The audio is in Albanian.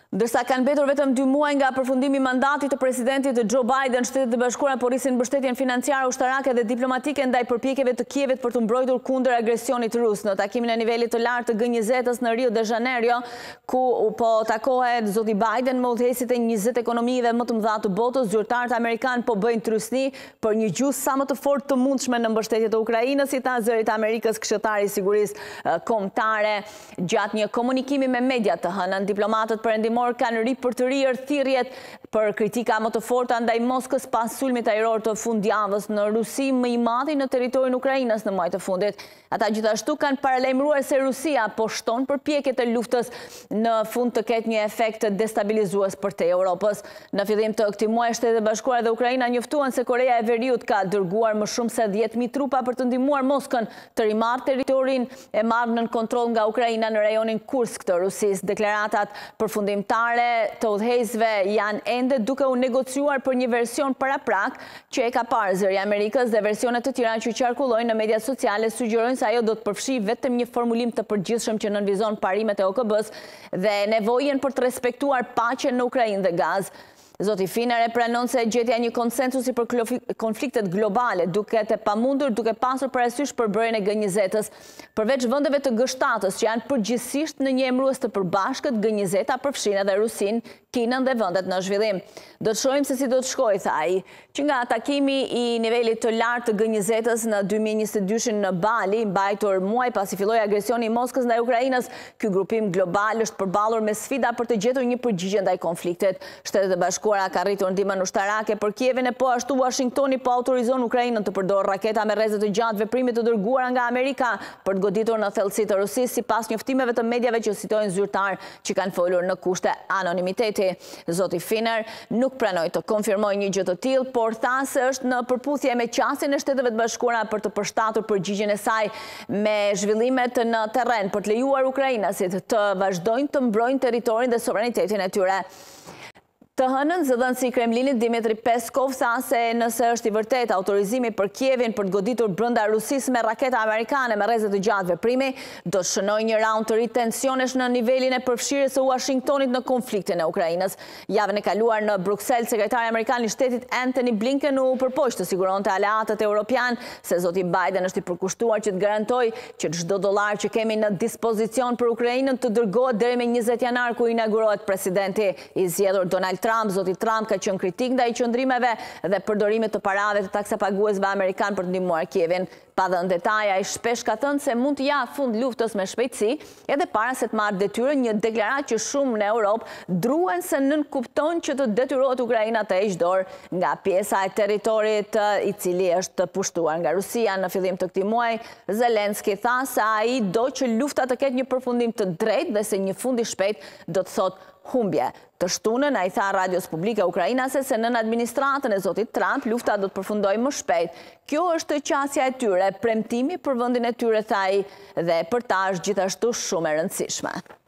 Ndërsa kanë mbetur vetëm 2 muaj nga përfundimi i mandatit të presidentit Joe Biden, Shtetet e Bashkuara porrisin mbështetjen financiare, ushtarake dhe diplomatike ndaj përpjekjeve të Kievit për të mbrojtur kundër agresionit rus. Në takimin e nivelit të lartë të G20-s në Rio de Janeiro, ku po takohet zoti Biden me udhëheqësit e 20 ekonomive më të mëdha të botës, zyrtarët amerikanë po bëjnë trysni për një gjysmë sa më të fortë të mundshme në mbështetje të Ukrainës, si tha zëri i Amerikës, këshilltari i sigurisë kombëtare. Gjatë një komunikimi me media të hënën, diplomatët perëndimor kanë ripërtërir thirrjet për kritika më të forta ndaj Moskës pas sulmit ajror të fundjavës në Rusi më i madh në territorin e Ukrainës në muaj të fundit. Ata gjithashtu kanë paralajmëruar se Rusia po shton përpjekjet e luftës në fund të ketë një efekt destabilizues për te Europës. Në fillim të këtij muaji, Shtetet e Bashkuara dhe Ukraina njoftuan se Korea e Veriut ka dërguar më shumë se 10.000 trupa për të ndihmuar Moskën të rimarrë territorin e marrë nën kontroll nga Ukraina në rajonin Kursk të Rusisë. Deklaratat përfundimtare të udhëheqësve janë ende duke u negociuar për një version paraprak që e ka parë zëri i Amerikës, dhe versionet të tjera që qarkullojnë në mediat sociale sugjerojnë se ajo do të përfshijë vetëm një formulim të përgjithshëm që nënvizon parimet e OKB-s dhe nevojën për të respektuar paqen në Ukrainë dhe Gazë. Zoti Finer e pranon se gjetja një konsensusi për konfliktet globale duke të pamundur, duke pasur parasysh përbërjen e G20-s. Përveç vendeve të G7-s që janë përgjithsisht në një emërues të përbashkët, G20-a përfshin edhe Rusin, Kinën dhe vendet në zhvillim. Do të shohim se si do të shkojë, tha ai, që nga takimi i nivelit të lartë të G20-s në 2022 në Bali, mbajtur muaj pasi filloi agresioni i Moskës ndaj Ukrainës, ky grupim global është përballur me sfida për të gjetur një përgjigje ndaj konfliktit. Shtetet e Bashkuara ka rritur ndihmën ushtarake për Kievin, e po ashtu Washingtoni po autorizon Ukrainën të përdorë raketa me rrezet të gjatë veprimit të dërguara nga Amerika për të goditur në thellësi të Rusisë, sipas njoftimeve të mediave që citojnë zyrtar që kanë folur në kushte anonimiteti. Zoti Finer nuk pranoi të konfirmojë një gjë të tillë, por tha se është në përputhje me qasjen e Shteteve të Bashkuara për të përshtatur përgjigjen e saj me zhvillimet në terren për të lejuar ukrainasit të vazhdojnë të mbrojnë territorin dhe sovranitetin e tyre. Të hënën, zëdhënësi i Kremlinit Dmitri Peskov tha se nëse është i vërtet autorizimi për Kievin për të goditur brenda Rusisë me raketa amerikane me rrezet të gjatë veprimi, do të shënojë një raund të ri tensionesh në nivelin e përfshirjes së Washingtonit në konfliktin e Ukrainës. Javën e kaluar në Bruksel, sekretari amerikan i shtetit Antony Blinken u përpoq të siguronte aleatët evropian se zoti Biden është i përkushtuar që të garantojë që çdo dollar që kemi në dispozicion për Ukrainën të dërgohet deri me 20 janar, ku inaugurohet presidenti i zgjedhur Donald Trump. Zoti Trump ka qenë kritik ndaj qëndrimeve dhe përdorimit të parave të taksapaguesve amerikan për të ndihmuar Kievin. Pa dhënë detaja, ai shpesh ka thënë se mund të japë fund luftës me shpejtësi, edhe para se të marrë detyrën, një deklaratë që shumë në Europë druhen se nënkupton që të detyrohet Ukraina të heqë dorë nga pjesa e territorit i cili është pushtuar nga Rusia. Në fillim të këtij muaji, Zelenski tha se ai do që lufta të ketë një përfundim të drejtë dhe se një fund i shpejt do të thotë humbje. Të shtunën ai tha radios publike ukrainase se nën administratën e zotit Trump lufta do të përfundojë më shpejt. Kjo është qasja e tyre, premtimi për vendin e tyre, tha ai, dhe për ta është gjithashtu shumë e rëndësishme.